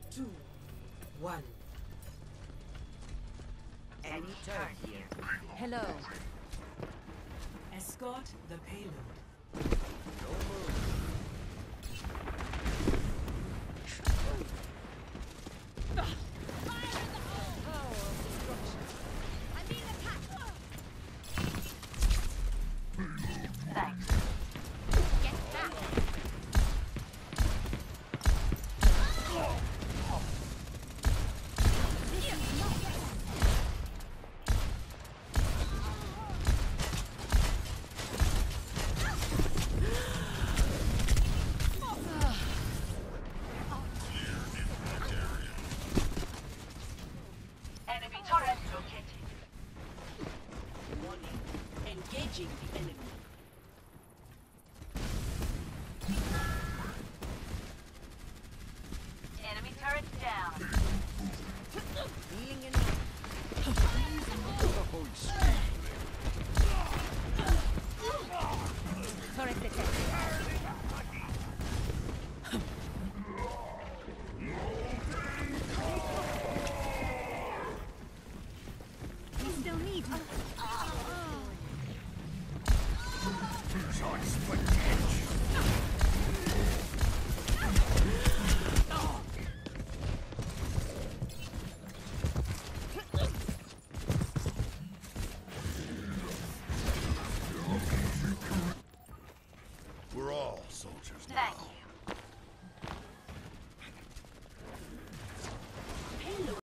2, 1. Enemy turret here. Hello. Escort the payload. Enemy turret located. Warning. Engaging the enemy. Enemy turret down. Healing in turret detected. We still need We're all soldiers now. Thanks.